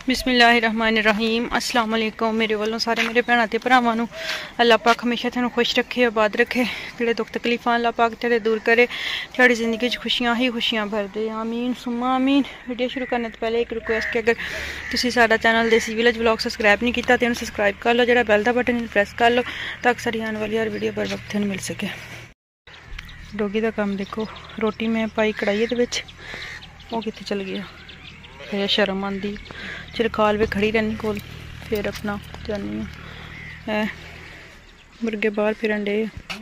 बिस्मिल्लाहिर्रहमानिर्रहीम अस्सलाम वालेकुम। मेरे वालों सारे मेरे भैनों ते भरावां नूं अल्लाह पाक हमेशा तुहानूं खुश रखे, आबाद रखे। जेह्ड़े दुख तकलीफां अल्लाह पाक तेरे दूर करे, थोड़ी जिंदगी च खुशियां ही खुशियां भर दे। आमीन सुम्मा आमीन। वीडियो शुरू करने तो पहले एक रिक्वेस्ट कि अगर तुसीं साडा चैनल देसी विलेज व्लॉग सब्सक्राइब नहीं किया तो सब्सक्राइब कर लो, जेह्ड़ा बैल दा बटन प्रेस कर लो ताकि सारी आने वाली हर वीडियो बर वक्त मिल सके। डोगी का काम देखो, रोटी मैं पाई कढ़ाई दे विच, वो कित्थे चल गया। फिर शर्म आती, चिरकाल भी खड़ी रहनी कोल, फिर अपना जानी है। मुर्गे बाहर फिरन डे।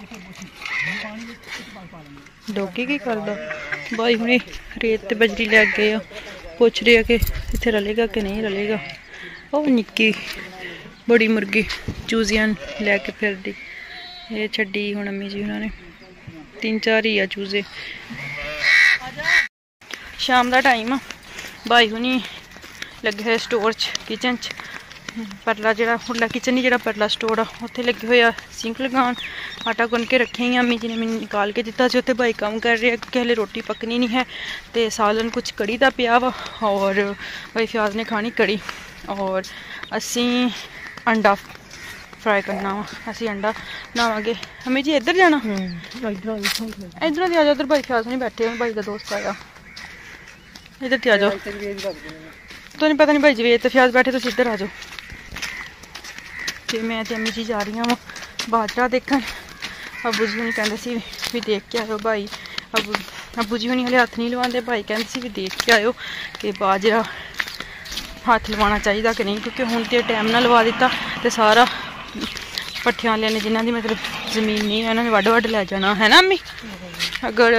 डोगी की करदा भाई हुणे रेत ते बजरी लै गए, पुछ रहे कि इत्थे रलेगा कि नहीं रलेगा। ओह निक्की बड़ी मुर्गी चूजियां लैके फिरदी, ये छड्डी हुण अम्मी जी उन्होंने 3-4 ही आ चूजे। शाम का टाइम आ, भाई हुनी लगे हुए स्टोर च किचन च परला जो उरला किचन ही जो परला स्टोर आ उत्थे लगे हुए सिंक लगान। आटा गुन के रखे ही अम्मी जी ने मैंने निकाल के दिता। उत्थे भाई काम कर रहे क्योंकि हले रोटी पकनी नहीं है, तो सालन कुछ कड़ी का पिया वा और भाई फ्याज ने खानी कड़ी और असी अंडा फ्राई करना वा। असी अंडा बनावांगे। अम्मी जी इधर जाना, इधरों भी आ जाओ। उधर भाई फ्याज नहीं बैठे, भाई का दोस्त आया, इधर आ जाओ। तो नहीं पता नहीं भाई जी तो फ्याज बैठे, तो इधर आ जाओ। तो मैं तो अम्मी जी जा रही हूँ बाजरा देखन। अबू जी नहीं कहते सी भी देख के आयो भाई। अबू जी हूँ हले हथ नहीं लवाते, भाई कहते सी भी देख के आयो कि बाजरा हथ लवाना चाहिए कि नहीं, क्योंकि हूँ तो टाइम ना लवा दिता तो सारा पट्ठियां वाले ने जिन्हों की मतलब जमीन नहीं है उन्होंने वड्ड वड्ड लै जाना है ना अम्मी। अगर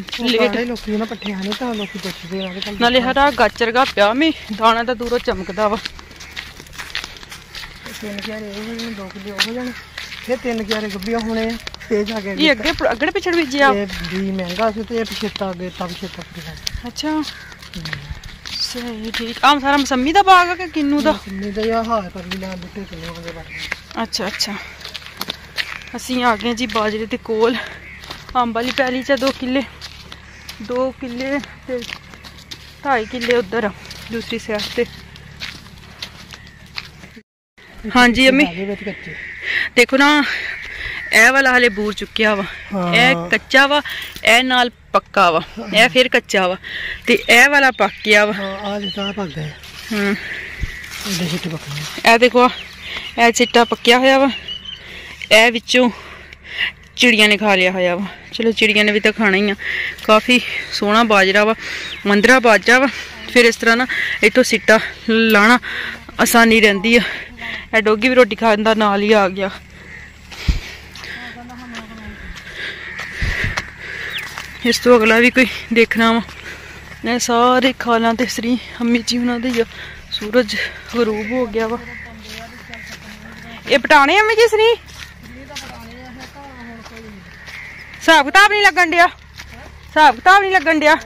नाले हरा गाचरगा पिया मी दाना तो दूरों चमकदा वा। ये अगड़े पिछड़ बीजिया अच्छा सही ठीक। आम सारा मौसमी का बाग है कि किन्नू दा? अच्छा अच्छा। असी आ गए जी बाजरे के कोल। अंब वाली पैली च 2 किले 2 2.5 किले उधर दूसरी साइड से। हाँ जी अम्मी देखो ना, ए वाला हले बूर चुकिया वा, ए कच्चा वा, ए नाल पक्का वा, ए फिर कच्चा वा, ते ए वाला पक गया वा। ए देखो ए चिट्टा पक्या होया वा, ए विचों चिड़िया ने खा लिया होया वा। चलो चिड़िया ने भी तो खाना ही आ। काफ़ी सोहना बाजरा वा, मंदरा बाजरा वा। फिर इस तरह ना इतों सिट्टा लाना आसानी रहती है। ए डोगी भी रोटी खाने नाल ही आ गया। इस तो अगला भी कोई देखना वा। मैं सारे खाला ते श्री अम्मी जी उन्होंने ही सूरज गरूब हो गया वा। ये पटाने अम्मी जी श्री हिसाब किताब नहीं लगन दिया, हिसाब किताब नहीं लगन दिया।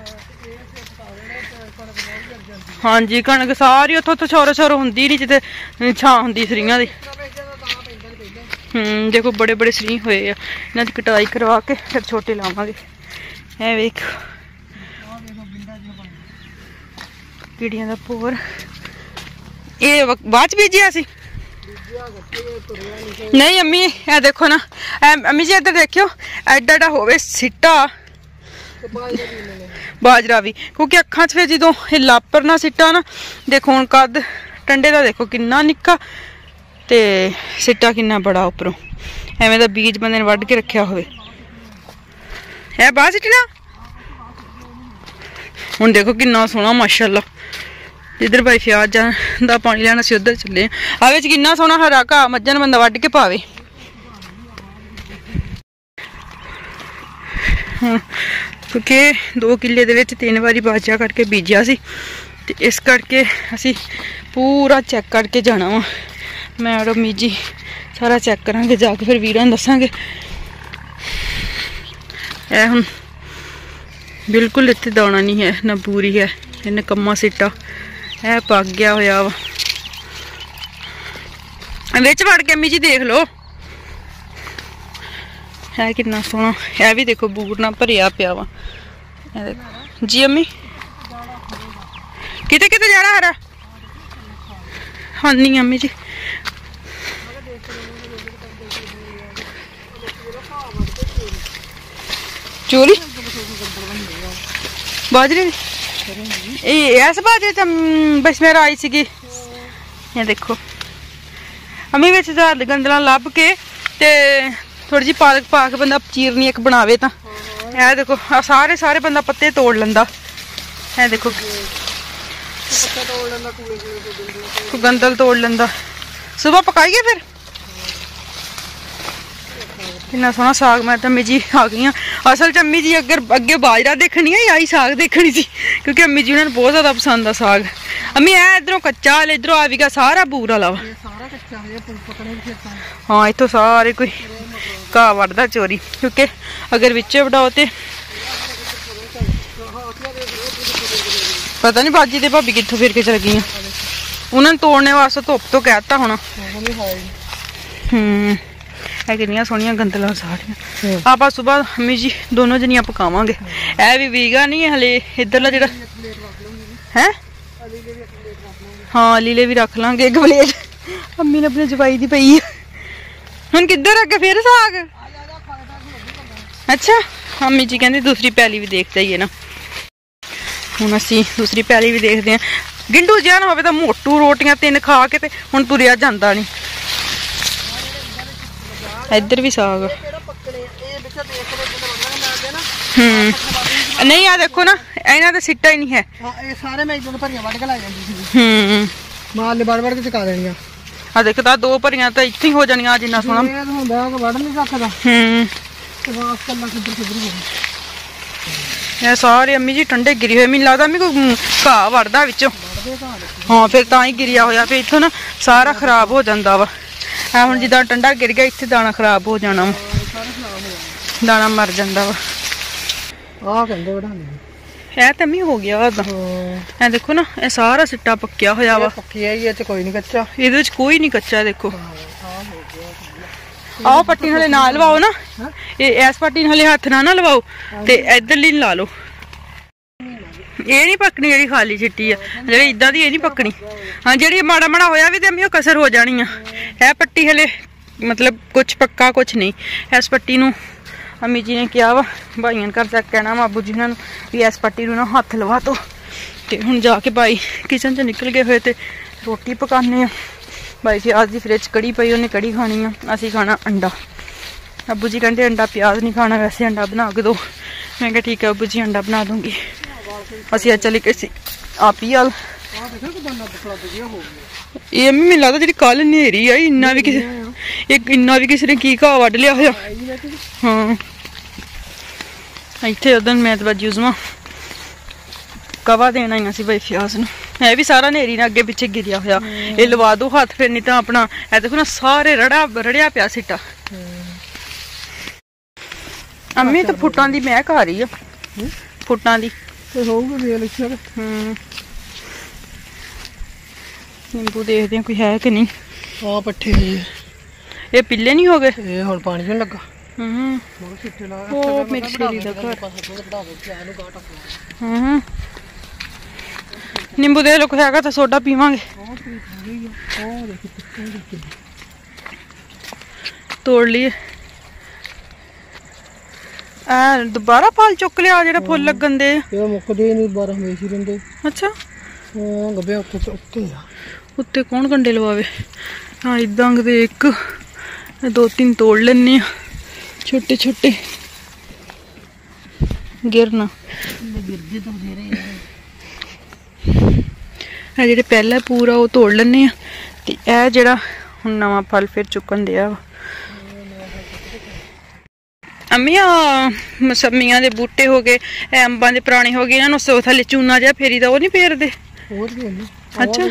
हाँ जी कणक सारी उतो तो छोरो छोरो होंगी नहीं जिते छां होंगी सरियां दी। देखो बड़े बड़े सरी होए आ, इन्हां दी कटाई करवा के फिर छोटे लावांगे। ऐ वेख कीड़ियां दा भोर ये बाद च बीजिया सी नहीं अम्मी। ए देखो ना अम्मी जी इधर देखियो, एडा एडा होवे सिट्टा बाजरा भी, क्योंकि अखां च फिर जो लापर ना सिट्टा ना देखो हुण कद टंडे का देखो किन्ना निक्का ते सिट्टा किन्ना बड़ा उपरों। एवें दा बीज बंदे ने वड्ढ के रखिया होवे। है बाहर सिट्टना हुण देखो किन्ना सोहना माशाअल्लाह। इधर भाई फ्याज दा पानी लैना सी उधर चले आ। विच किन्ना सोहना हरा घाह मज्झां बंदा वड्ढ के पावे। क्योंकि 2 किले दे विच 3 बारी बाजरा करके बीजिया सी, ते इस करके असी पूरा चेक करके जाना वा। मैं और अम्मी जी सारा चेक करांगे जाके, फिर वीरां नूं दस्सांगे। ए हुण बिल्कुल इत्थे दाना नहीं है ना पूरी है, नकम्मा सिट्टा है पक गया होया वा। विच वड़ के अम्मी जी देख लो है कितना सोहना। है भी देखो बूर ना भरिया पिया वा जी अम्मी। किते किते जाना हरा आनी अम्मी जी। चोरी बाजरे ऐसे बाजरे बस मेरा आई सी। ये देखो अम्मी बिच गंदला लभ के ते थोड़ी जी पालक पा के बंदा चीरनी एक बनावे तां ए देखो सारे सारे बंदा पत्ते तोड़ लेंदा। ए देखो गंदल तोड़ लेंदा। सुबह पकाइए फिर। इन्ना सोहना साग मैं तो अम्मी जी आ गई हाँ। असल च अम्मी जी अगर अगे बाजरा देखनी है या साग देखनी सी क्योंकि अम्मी जी उन्होंने बहुत ज्यादा पसंद आ साग। अम्मी ऐ इधरों कच्चा हाल इधरों आ भी गया सारा बूर वाला वा। हाँ इतों सारे कोई घाह वढ़दा चोरी क्योंकि अगर बिच वडाओ तो पता नहीं बाजी दे भाभी कित्थों फिर के चल गई। उन्होंने तोड़ने वास्ते धुप तो कहता होना। कितनियां सोहनियां गंदलां सारियां। आप सुबह अम्मी जी दोनों जनियां पकावांगे। ए भी वीगा नहीं है हले इधरला जेड़ा है। हाँ लीले भी रख लांगे एक प्लेट। अम्मी ने अपने जवाई दी पई है। हुण किधर अगे फिर साग। अच्छा अम्मी जी कहंदे दूसरी पैली भी देख जाइए ना। हुण असीं दूसरी पैली भी देखते हैं। गिंडू जिहा ना होवे तां मोटू रोटियां 3 खा के ते हुण तुरिया जांदा नहीं। इधर भी साग नहीं आ देखो ना इन्हां दा सिट्टा ही नहीं है। सारे मैं इधर भरियां वड़ के ला जांदी माल ले वड़ के चका देनियां। आ देख ता 2 भरियां तां इत्थे ही हो जानियां। जिन्ना सोहना हुंदा कि वड़ नहीं सकदा। ते वास कल्ला किधर किधर ये सारे अम्मी जी ठंडे गिरी हुए। मैनूं लगदा मैं कोई घाह वड़दा विचों। हाँ फिर तां ही गिरिया होया फिर इत्थों ना सारा खराब हो जांदा वा। हुण जिद्दां ठंडा गिर गया इत्थे दाना खराब हो जाना वा। दाना मर जांदा वा। आ कहंदे वढाने ए तमी हो गया ओदा। ए देखो ना ए सारा सिट्टा पक्किया होया वा। पक्किया ही है कोई नहीं कच्चा। इहदे विच कोई नहीं कच्चा देखो। आओ पट्टी हले ना लवाओ ना। इस पट्टी हले हथ ना लवाओ ते इधरली ला लो। ये नहीं पकनी जी खाली चिट्टी है जी इदा दी नहीं पकनी। हाँ जी माड़ा माड़ा होया भी तो कसर हो जानी है। पट्टी हले मतलब कुछ पक्का कुछ नहीं। इस पट्टी नूं अम्मी जी ने कहा वा भाइयों घर तक कहना वा अबू जी उन्होंने भी इस पट्टी नूं ना हथ लवा दो। तो हुण जाके भाई किचन च निकल गए हुए तो रोटी पकाने। भाई प्याज की फ्रिज कड़ी पई उन्हें कड़ी खानी है। असीं खाना अंडा। अबू जी कहते अंडा प्याज नहीं खाना वैसे अंडा बना के दो। मैं कहा ठीक है अबू जी अंडा बना दूंगी। असीं चले गए आप ही हाल ये मैनूं लगदा जिहड़ी कल नेरी आई इन्ना भी किसी ने की घाह वड्ढ लिया होया। हाँ इत्थे उदन मैं तो बाजी उजमा कवा देना ही सी भाई फ्याज नूं। है भी सारा नेरी ने अगे पिछे गिरिया होया। ये लवा दो हाथ फिर नहीं तो अपना ए देखो ना सारे रड़िया पिया सिट्टा। अम्मी तो फुटां दी महक आ रही है। फुटां दी नींबू देखते हैं कोई है कि नहीं। हाँ पट्ठे ये पिल्ले नहीं हो गए। ये हुण पानी नहीं लगा। मेरी सहेली दा घर। नींबू दे लो कोई हैगा तो सोडा पीवांगे। तोड़ लिए दोबारा फल चुक लिया जेड़ा फुल लगन दे मुकदे नहीं दोबारा हमेशा रहिंदे। अच्छा हां गब्बे उत्ते कौन गंडे लवावे। हाँ इदां दे एक 2-3 तोड़ लेने छोटे छोटे गिरना जेड़े पहला पूरा वो तोड़ लेने ते ए जेड़ा हुण नवा फल फिर चुकन दिया वा। अम्मी मौसमियां दे बूटे हो गए अंबां दे पुराने हो गए इन्हां थल्ले चूना जिहा फेरी दा ओह नहीं फेरदे। अच्छा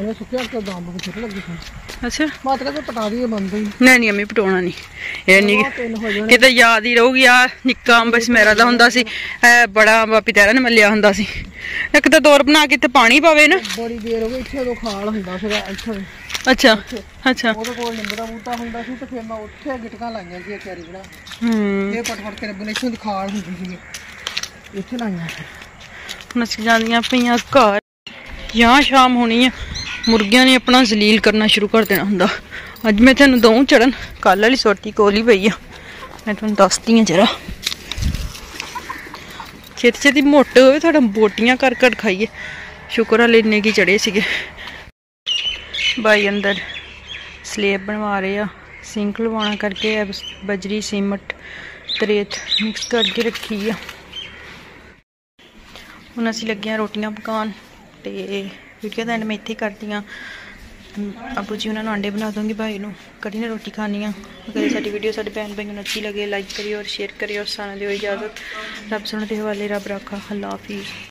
अच्छा नहीं नहीं अम्मी पटाउणा नहीं एह् नहीं किते याद ही रहूगी। आ निक्का अंब मेरा दा हुंदा सी बड़ा अंब पितैरा ने मल्लिया हुंदा सी। इक तां दौर बना के इत्थे पानी पवे ना बड़ी देर हो गई इत्थे उदों खाल हुंदा सीगा इत्थे। अच्छा अच्छा ओहदे कोल निंब दा बूटा हुंदा सी ते फिर मैं उत्थे गिटकां लाईयां सी क्यारी बना ये पट के रब्बू ने इत्थों दी खाल हुंदी सी इत्थे लाईयां। हुण असीं जांदियां पईयां घर यहाँ शाम होनी है मुर्गियां ने अपना जलील करना शुरू कर देना होंदा। अज मैं तेन दूँ चढ़न, कल वाली सोटी कोल ही पई आ, मैं तुहानूं दसदी हां जरा। छेती छेती मोटे होवे थोड़ा बोटियां कर खाइए। शुक्र हाले इन्ने की चढ़े सीगे। भाई अंदर स्लेब बनवा रहे आ, सिंक लवाना करके बजरी सीमट तरेत मिक्स करके रखी है। हुण असीं लगे रोटियां पकान ते वीडियो दा एंड मैं इत्थे करदी हां। अबू जी उन्होंने अंडे बना दूंगी, भाई नूं कढ़ी ने रोटी खानी है। अगर साडी वीडियो साडे भैन भाई नूं अच्छी लगे लाइक करियो और शेयर करियो और सानू दिओ इजाजत। रब सुण दे हवाले, रब राखा, अल्लाह हाफिज़।